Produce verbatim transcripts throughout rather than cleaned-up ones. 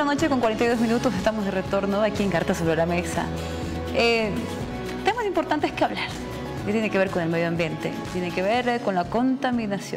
la noche con cuarenta y dos minutos, estamos de retorno aquí en Cartas sobre la Mesa. Eh, temas importantes que hablar, que tiene que ver con el medio ambiente, tiene que ver con la contaminación.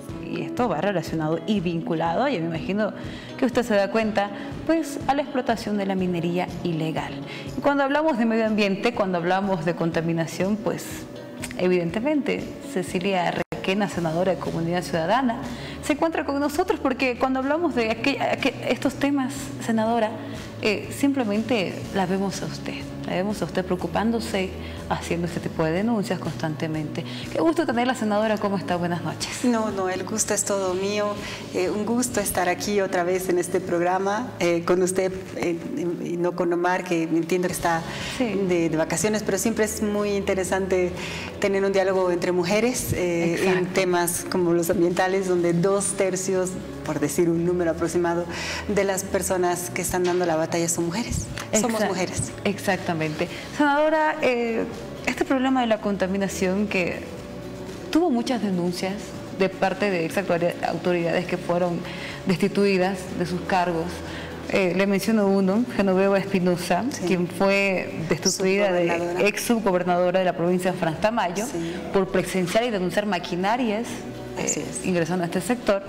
Y esto va relacionado y vinculado, y me imagino que usted se da cuenta, pues a la explotación de la minería ilegal. Y cuando hablamos de medio ambiente, cuando hablamos de contaminación, pues evidentemente Cecilia Requena, senadora de Comunidad Ciudadana, se encuentra con nosotros porque cuando hablamos de aquel, aquel, estos temas, senadora, eh, simplemente la vemos a usted, la vemos a usted preocupándose, haciendo este tipo de denuncias constantemente. Qué gusto tenerla, senadora. ¿Cómo está? Buenas noches. No, no, el gusto es todo mío. Eh, un gusto estar aquí otra vez en este programa eh, con usted eh, y no con Omar, que entiendo que está sí. de, de vacaciones, pero siempre es muy interesante tener un diálogo entre mujeres eh, en temas como los ambientales, donde dos tercios, por decir un número aproximado, de las personas que están dando la batalla son mujeres. Exact Somos mujeres. Exactamente. Senadora, eh, este problema de la contaminación que tuvo muchas denuncias de parte de ex autoridades que fueron destituidas de sus cargos. Eh, le menciono uno, Genoveva Espinosa, sí. quien fue destituida de ex subgobernadora de la provincia de Frans Tamayo sí. por presenciar y denunciar maquinarias eh, ingresando a este sector.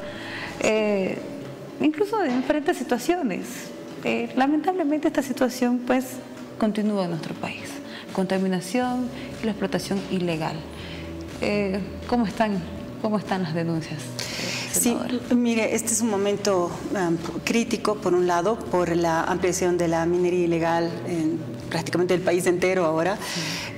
Eh, incluso en diferentes situaciones. Eh, lamentablemente esta situación pues continúa en nuestro país. Contaminación y la explotación ilegal. Eh, ¿cómo están, cómo están las denuncias? Sí, mire, este es un momento um, crítico, por un lado, por la ampliación de la minería ilegal en prácticamente el país entero ahora, sí.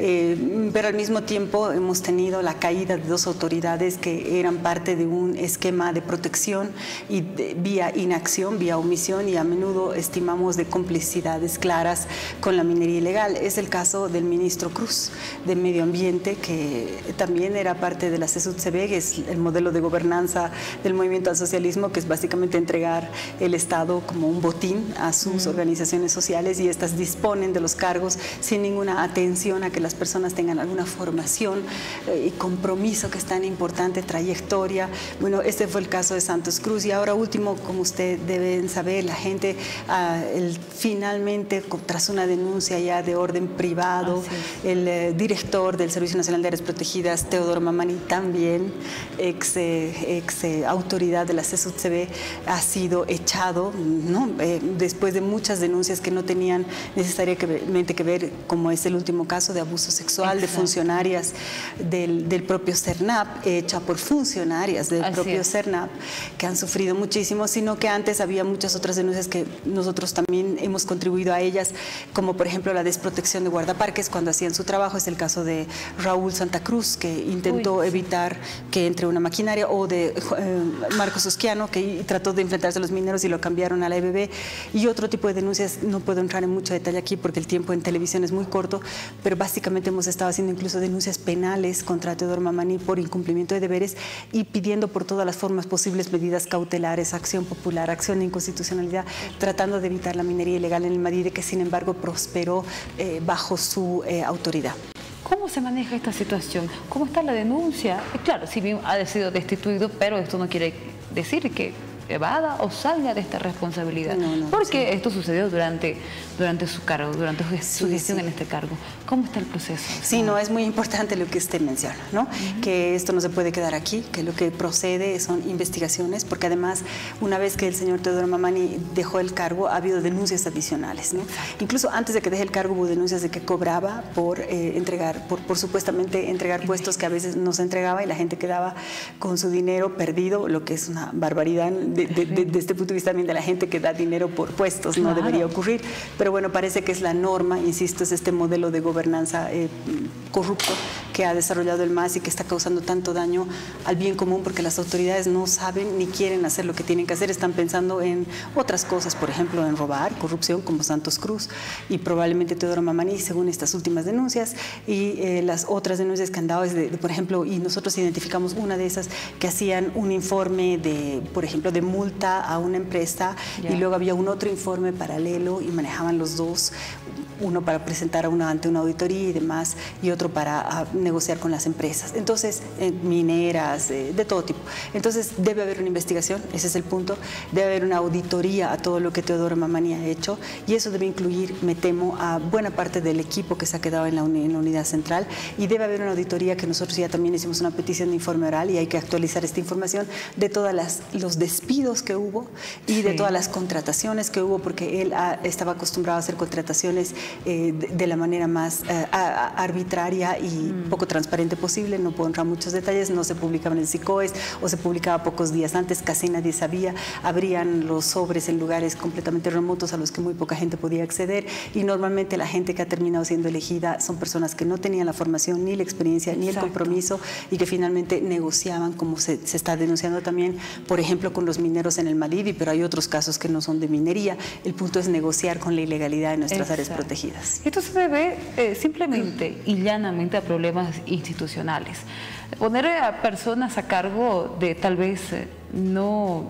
eh, pero al mismo tiempo hemos tenido la caída de dos autoridades que eran parte de un esquema de protección y de, vía inacción, vía omisión, y a menudo estimamos de complicidades claras con la minería ilegal. Es el caso del ministro Cruz de Medio Ambiente, que también era parte de la C E S U T C B, que es el modelo de gobernanza del movimiento al socialismo, que es básicamente entregar el Estado como un botín a sus mm. organizaciones sociales, y estas disponen de los cargos sin ninguna atención a que las personas tengan alguna formación eh, y compromiso, que es tan importante, trayectoria. Bueno, este fue el caso de Santos Cruz. Y ahora último, como usted deben saber, la gente ah, el, finalmente, tras una denuncia ya de orden privado, ah, sí. el eh, director del Servicio Nacional de Áreas Protegidas, Teodoro Mamani, también ex, eh, ex eh, autoridad de la C E S U T C B, ha sido echado, ¿no? eh, después de muchas denuncias que no tenían necesariamente que ver, como es el último caso de abuso sexual. Exacto. De funcionarias del, del propio CERNAP, hecha por funcionarias del Así propio es. CERNAP, que han sufrido muchísimo, sino que antes había muchas otras denuncias que nosotros también hemos contribuido a ellas, como por ejemplo la desprotección de guardaparques cuando hacían su trabajo. Es el caso de Raúl Santa Cruz, que intentó Uy, evitar sí. que entre una maquinaria, o de eh, Marcos Osquiano, que trató de enfrentarse a los mineros y lo cambiaron a la E B B, y otro tipo de denuncias. No puedo entrar en mucho detalle aquí porque el tiempo en televisión es muy corto, pero básicamente hemos estado haciendo incluso denuncias penales contra Teodoro Mamani por incumplimiento de deberes, y pidiendo por todas las formas posibles medidas cautelares, acción popular, acción de inconstitucionalidad, tratando de evitar la minería ilegal en el Madide, que sin embargo prosperó eh, bajo su eh, autoridad. ¿Cómo se maneja esta situación? ¿Cómo está la denuncia? Claro, si bien ha sido destituido, pero esto no quiere decir que evada o salga de esta responsabilidad, no, no, porque sí. esto sucedió durante, durante su cargo, durante su gestión sí, sí. en este cargo. ¿Cómo está el proceso? Sí, no, es muy importante lo que usted menciona, ¿no? Uh-huh. Que esto no se puede quedar aquí, que lo que procede son investigaciones, porque además, una vez que el señor Teodoro Mamani dejó el cargo, ha habido denuncias adicionales, ¿no? Exacto. Incluso antes de que deje el cargo hubo denuncias de que cobraba por eh, entregar, por, por supuestamente entregar puestos que a veces no se entregaba, y la gente quedaba con su dinero perdido, lo que es una barbaridad. De, de, de, de este punto de vista también de la gente que da dinero por puestos, no claro. debería ocurrir, pero bueno, parece que es la norma, insisto, es este modelo de gobernanza eh, corrupto que ha desarrollado el M A S y que está causando tanto daño al bien común, porque las autoridades no saben ni quieren hacer lo que tienen que hacer, están pensando en otras cosas, por ejemplo en robar, corrupción, como Santos Cruz y probablemente Teodoro Mamani, según estas últimas denuncias, y eh, las otras denuncias que han dado es de, de, por ejemplo, y nosotros identificamos una de esas, que hacían un informe de, por ejemplo, de multa a una empresa yeah. y luego había un otro informe paralelo y manejaban los dos, uno para presentar a una, ante una auditoría y demás, y otro para a, negociar con las empresas. Entonces, eh, mineras, eh, de todo tipo. Entonces, debe haber una investigación, ese es el punto, debe haber una auditoría a todo lo que Teodoro Mamani ha hecho, y eso debe incluir, me temo, a buena parte del equipo que se ha quedado en la, uni, en la unidad central, y debe haber una auditoría que nosotros ya también hicimos una petición de informe oral, y hay que actualizar esta información de todos los despidos que hubo y de sí. todas las contrataciones que hubo, porque él ha, estaba acostumbrado a hacer contrataciones Eh, de, de la manera más eh, a, a, arbitraria y mm. poco transparente posible. No puedo entrar a muchos detalles, no se publicaban en SICOES o se publicaba pocos días antes, casi nadie sabía, abrían los sobres en lugares completamente remotos a los que muy poca gente podía acceder, y normalmente la gente que ha terminado siendo elegida son personas que no tenían la formación, ni la experiencia, Exacto. ni el compromiso, y que finalmente negociaban, como se, se está denunciando también, por ejemplo, con los mineros en el Madidi, pero hay otros casos que no son de minería. El punto es negociar con la ilegalidad en nuestras Exacto. áreas protegidas. Esto se debe eh, simplemente y llanamente a problemas institucionales. Poner a personas a cargo de tal vez eh, no...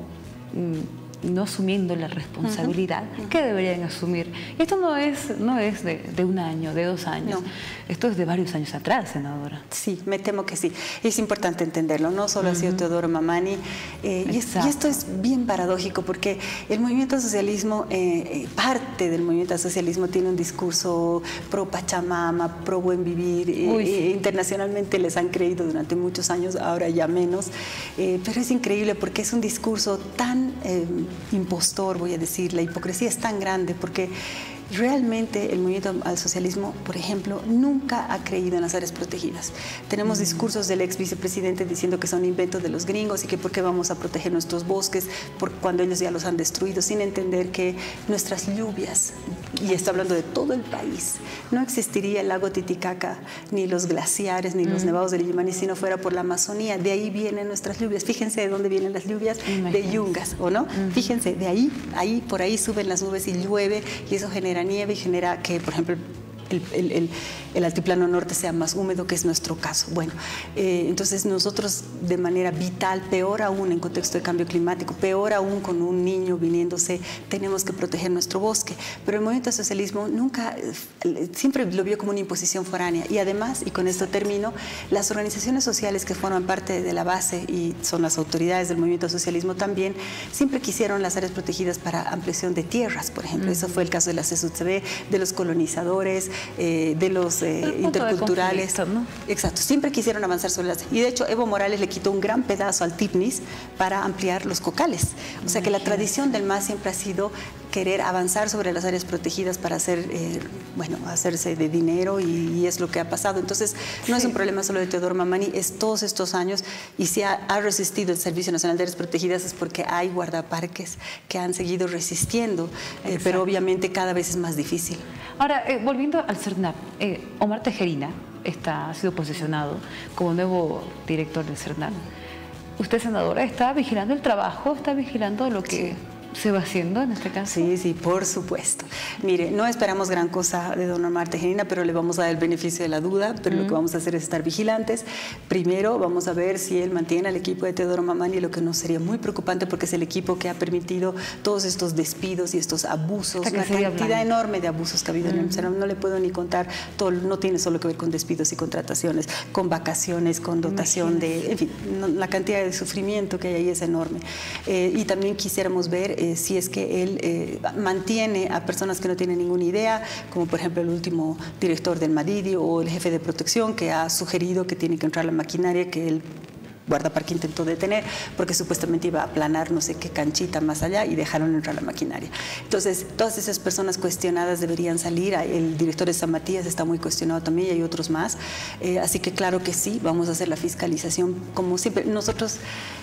Mm, no asumiendo la responsabilidad uh-huh. que deberían asumir. Esto no es, no es de, de un año, de dos años. No. Esto es de varios años atrás, senadora. Sí, me temo que sí. Es importante entenderlo. No solo uh-huh. ha sido Teodoro Mamani. Eh, y, es, y esto es bien paradójico, porque el movimiento al socialismo, eh, parte del movimiento al socialismo tiene un discurso pro Pachamama, pro buen vivir. Uy, eh, sí. Internacionalmente les han creído durante muchos años, ahora ya menos. Eh, pero es increíble porque es un discurso tan... Eh, impostor, voy a decir. La hipocresía es tan grande porque realmente el movimiento al socialismo, por ejemplo, nunca ha creído en las áreas protegidas. Tenemos mm. discursos del ex vicepresidente diciendo que son inventos de los gringos y que por qué vamos a proteger nuestros bosques por cuando ellos ya los han destruido, sin entender que nuestras lluvias, y está hablando de todo el país, no existiría el lago Titicaca, ni los glaciares, ni mm. los nevados del Illimani si no fuera por la Amazonía. De ahí vienen nuestras lluvias. Fíjense de dónde vienen las lluvias, Imagínense. de Yungas, ¿o no? Mm. Fíjense, de ahí, ahí, por ahí suben las nubes y llueve, y eso genera nieve y genera que, por ejemplo, el, el, el, el altiplano norte sea más húmedo, que es nuestro caso. Bueno, eh, entonces nosotros de manera vital, peor aún en contexto de cambio climático, peor aún con un niño viniéndose, tenemos que proteger nuestro bosque. Pero el movimiento al socialismo nunca, siempre lo vio como una imposición foránea. Y además, y con esto termino, las organizaciones sociales que forman parte de la base y son las autoridades del movimiento al socialismo también, siempre quisieron las áreas protegidas para ampliación de tierras, por ejemplo. Mm. Eso fue el caso de la C E S U T C B, de los colonizadores, eh, de los eh, interculturales. ¿No? Exacto, siempre quisieron avanzar sobre las... Y de hecho Evo Morales le quitó un gran pedazo al TIPNIS para ampliar los cocales. O sea que la tradición del M A S siempre ha sido querer avanzar sobre las áreas protegidas para hacer, eh, bueno, hacerse de dinero, y, y es lo que ha pasado. Entonces no sí. es un problema solo de Teodoro Mamani, es todos estos años, y si ha, ha resistido el Servicio Nacional de Áreas Protegidas es porque hay guardaparques que han seguido resistiendo, eh, pero obviamente cada vez es más difícil. Ahora, eh, volviendo al CERNAP, eh, Omar Tejerina está, ha sido posesionado como nuevo director del CERNAP. Usted, senadora, está vigilando el trabajo, está vigilando lo que... Sí. ¿Se va haciendo en este caso? Sí, sí, por supuesto. Mire, no esperamos gran cosa de don Omar Tejerina, pero le vamos a dar el beneficio de la duda, pero mm. lo que vamos a hacer es estar vigilantes. Primero, vamos a ver si él mantiene al equipo de Teodoro Mamani, lo que nos sería muy preocupante porque es el equipo que ha permitido todos estos despidos y estos abusos, una cantidad hablando. enorme de abusos que ha habido mm. en el M. No le puedo ni contar, todo, no tiene solo que ver con despidos y contrataciones, con vacaciones, con dotación Imagínese. de... En fin, no, la cantidad de sufrimiento que hay ahí es enorme. Eh, y también quisiéramos ver Eh, si es que él eh, mantiene a personas que no tienen ninguna idea, como por ejemplo el último director del Madidi o el jefe de protección que ha sugerido que tiene que entrar la maquinaria que él guardaparque intentó detener porque supuestamente iba a aplanar no sé qué canchita más allá y dejaron entrar la maquinaria. Entonces, todas esas personas cuestionadas deberían salir. El director de San Matías está muy cuestionado también y hay otros más. Eh, así que claro que sí, vamos a hacer la fiscalización como siempre. Nosotros...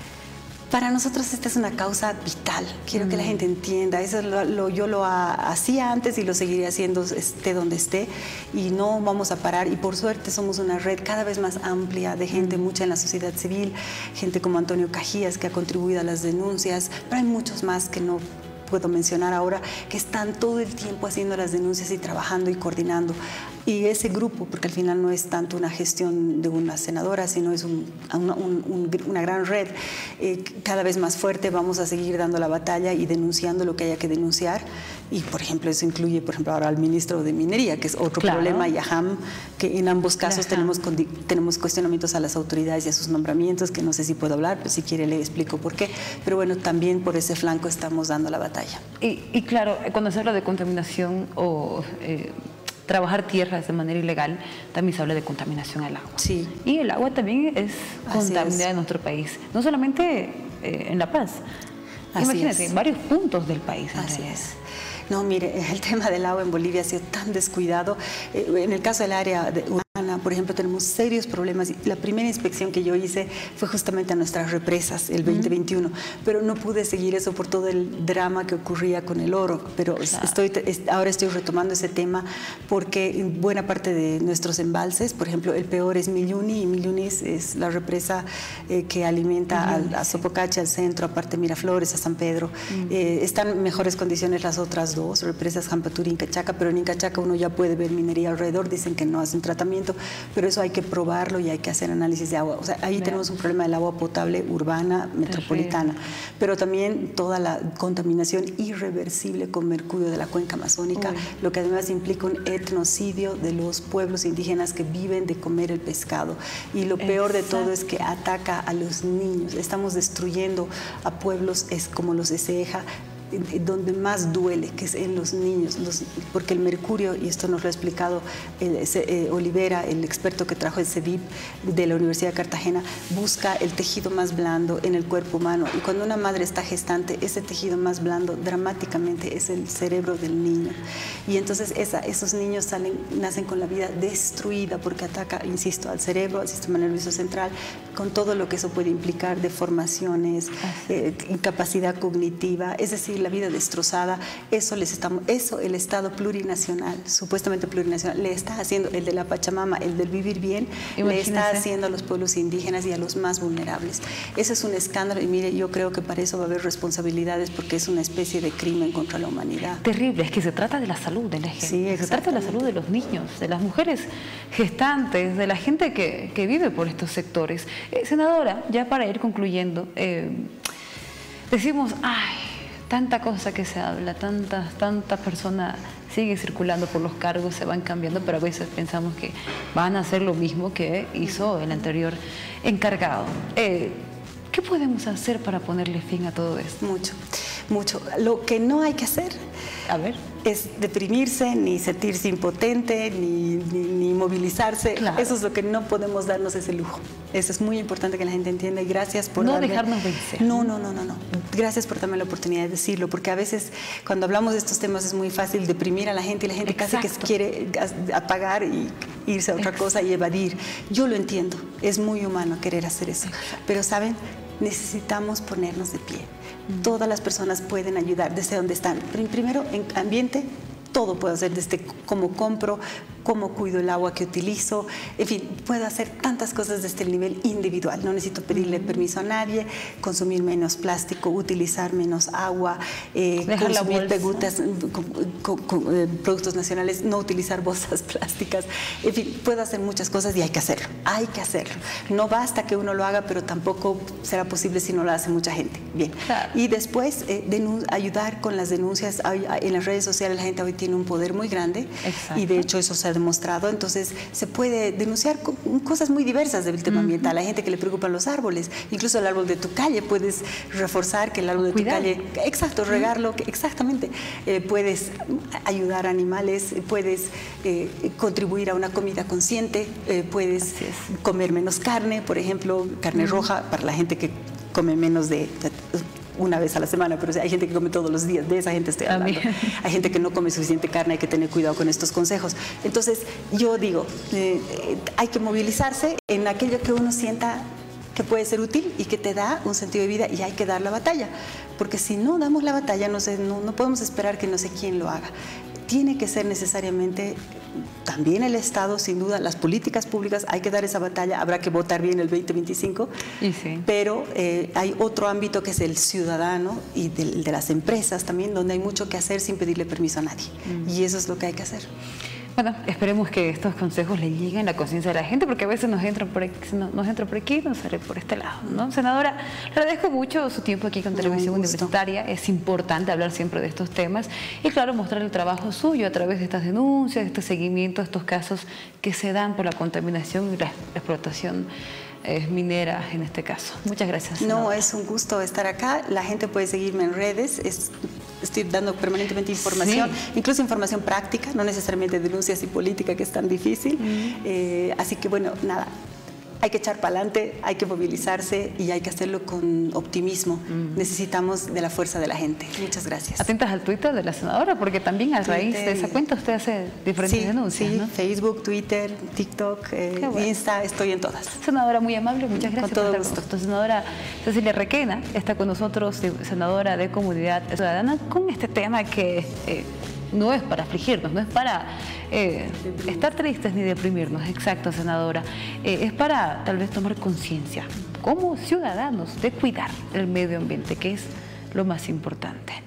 Para nosotros esta es una causa vital, quiero mm. que la gente entienda, eso lo, lo, yo lo ha, hacía antes y lo seguiré haciendo esté donde esté y no vamos a parar y por suerte somos una red cada vez más amplia de gente, mm. mucha en la sociedad civil, gente como Antonio Cajías que ha contribuido a las denuncias, pero hay muchos más que no puedo mencionar ahora, que están todo el tiempo haciendo las denuncias y trabajando y coordinando. Y ese grupo, porque al final no es tanto una gestión de una senadora, sino es un, un, un, una gran red, eh, cada vez más fuerte, vamos a seguir dando la batalla y denunciando lo que haya que denunciar. Y, por ejemplo, eso incluye, por ejemplo, ahora al ministro de Minería, que es otro claro. problema, y a Ham, que en ambos casos tenemos, tenemos cuestionamientos a las autoridades y a sus nombramientos, que no sé si puedo hablar, pero si quiere le explico por qué. Pero bueno, también por ese flanco estamos dando la batalla. Y, y claro, cuando se habla de contaminación o eh, trabajar tierras de manera ilegal, también se habla de contaminación al agua. Sí. Y el agua también es contaminada en nuestro país, no solamente eh, en La Paz. Así Imagínate, es. en varios puntos del país. Así realidad. es. No, mire, el tema del agua en Bolivia ha sido tan descuidado. En el caso del área de urbana, por ejemplo, tenemos serios problemas. La primera inspección que yo hice fue justamente a nuestras represas, el veinte veintiuno, mm. pero no pude seguir eso por todo el drama que ocurría con el oro. Pero claro. estoy, ahora estoy retomando ese tema porque en buena parte de nuestros embalses, por ejemplo, el peor es Milluni, y Milluni es, es la represa eh, que alimenta mm. a, a Sopocacha, al centro, aparte Miraflores, a San Pedro. Mm. Eh, están en mejores condiciones las otras dos. Dos, represas Jampaturi y Incachaca, pero en Incachaca uno ya puede ver minería alrededor, dicen que no hacen tratamiento, pero eso hay que probarlo y hay que hacer análisis de agua. O sea, ahí Bien. tenemos un problema del agua potable urbana, metropolitana, Terrible. pero también toda la contaminación irreversible con mercurio de la cuenca amazónica, Uy. lo que además implica un etnocidio de los pueblos indígenas que viven de comer el pescado. Y lo peor Exacto. de todo es que ataca a los niños. Estamos destruyendo a pueblos es como los de Ceja, donde más duele, que es en los niños, los, porque el mercurio, y esto nos lo ha explicado el, eh, Olivera, el experto que trajo el CEDIP de la Universidad de Cartagena, busca el tejido más blando en el cuerpo humano, y cuando una madre está gestante, ese tejido más blando dramáticamente es el cerebro del niño, y entonces esa, esos niños salen, nacen con la vida destruida porque ataca, insisto, al cerebro, al sistema nervioso central, con todo lo que eso puede implicar, deformaciones, eh, incapacidad cognitiva, es decir, la vida destrozada. Eso les estamos, eso el Estado plurinacional, supuestamente plurinacional, le está haciendo, el de la Pachamama, el del vivir bien, Imagínese. le está haciendo a los pueblos indígenas y a los más vulnerables. Ese es un escándalo y mire, yo creo que para eso va a haber responsabilidades porque es una especie de crimen contra la humanidad. Terrible, es que se trata de la salud de la gente, sí, se trata de la salud de los niños, de las mujeres gestantes, de la gente que, que vive por estos sectores. Eh, senadora, ya para ir concluyendo, eh, decimos, ay, tanta cosa que se habla, tantas, tantas personas siguen circulando por los cargos, se van cambiando, pero a veces pensamos que van a hacer lo mismo que hizo el anterior encargado. Eh, ¿Qué podemos hacer para ponerle fin a todo esto? Mucho, mucho. Lo que no hay que hacer a ver. es deprimirse, ni sentirse impotente, ni, ni, ni movilizarse. Claro. Eso es lo que no podemos darnos ese lujo. Eso es muy importante que la gente entienda y gracias por No darme... dejarnos vencer. No, no, no, no, no. Gracias por darme la oportunidad de decirlo, porque a veces cuando hablamos de estos temas es muy fácil deprimir a la gente y la gente Exacto. casi que quiere apagar y irse a otra Exacto. cosa y evadir. Yo lo entiendo, es muy humano querer hacer eso. Exacto. Pero, ¿saben? Necesitamos ponernos de pie. Mm. Todas las personas pueden ayudar desde donde están. Primero, en ambiente, todo puedo hacer, desde cómo compro, cómo cuido el agua que utilizo, en fin, puedo hacer tantas cosas desde el nivel individual. No necesito pedirle permiso a nadie, consumir menos plástico, utilizar menos agua, eh, consumir pegutas, con, con, con, eh, productos nacionales, no utilizar bolsas plásticas. En fin, puedo hacer muchas cosas y hay que hacerlo, hay que hacerlo. No basta que uno lo haga, pero tampoco será posible si no lo hace mucha gente. Bien. Claro. Y después, eh, ayudar con las denuncias. En las redes sociales la gente hoy tiene un poder muy grande. Exacto. Y de hecho eso se ha demostrado, entonces se puede denunciar cosas muy diversas del tema uh-huh. ambiental. Hay gente que le preocupan los árboles, incluso el árbol de tu calle, puedes reforzar que el árbol de Cuidado. tu calle, exacto, regarlo, uh-huh. exactamente, eh, puedes ayudar a animales, puedes eh, contribuir a una comida consciente, eh, puedes comer menos carne, por ejemplo, carne uh-huh. roja, para la gente que come menos de... de una vez a la semana, pero hay gente que come todos los días, de esa gente estoy hablando. Hay gente que no come suficiente carne, hay que tener cuidado con estos consejos. Entonces, yo digo, eh, hay que movilizarse en aquello que uno sienta que puede ser útil y que te da un sentido de vida y hay que dar la batalla, porque si no damos la batalla, no, sé, no, no podemos esperar que no sé quién lo haga. Tiene que ser necesariamente también el Estado, sin duda, las políticas públicas, hay que dar esa batalla, habrá que votar bien el veinte veinticinco, y sí. pero eh, hay otro ámbito que es el ciudadano y de, de las empresas también, donde hay mucho que hacer sin pedirle permiso a nadie, mm. y eso es lo que hay que hacer. Bueno, esperemos que estos consejos le lleguen a la conciencia de la gente, porque a veces nos entran por aquí, nos entra por aquí y nos sale por este lado, ¿no? Senadora, le agradezco mucho su tiempo aquí con Televisión Universitaria. Es importante hablar siempre de estos temas y, claro, mostrar el trabajo suyo a través de estas denuncias, de este seguimiento, de estos casos que se dan por la contaminación y la explotación eh, minera en este caso. Muchas gracias, senadora. No, es un gusto estar acá. La gente puede seguirme en redes. Es, estoy dando permanentemente información, sí. incluso información práctica, no necesariamente denuncias y política, que es tan difícil. Mm. Eh, así que, bueno, nada. Hay que echar para adelante, hay que movilizarse y hay que hacerlo con optimismo. Mm. Necesitamos de la fuerza de la gente. Muchas gracias. Atentas al Twitter de la senadora, porque también a Twitter, raíz de esa cuenta usted hace diferentes sí, denuncias, sí, ¿no? Facebook, Twitter, TikTok, eh, bueno. Insta, estoy en todas. Senadora, muy amable, muchas gracias. Con todo gusto. Con senadora Cecilia Requena está con nosotros, senadora de Comunidad Ciudadana, con este tema que eh, no es para afligirnos, no es para eh, estar tristes ni deprimirnos, exacto, senadora, eh, es para tal vez tomar conciencia como ciudadanos de cuidar el medio ambiente, que es lo más importante.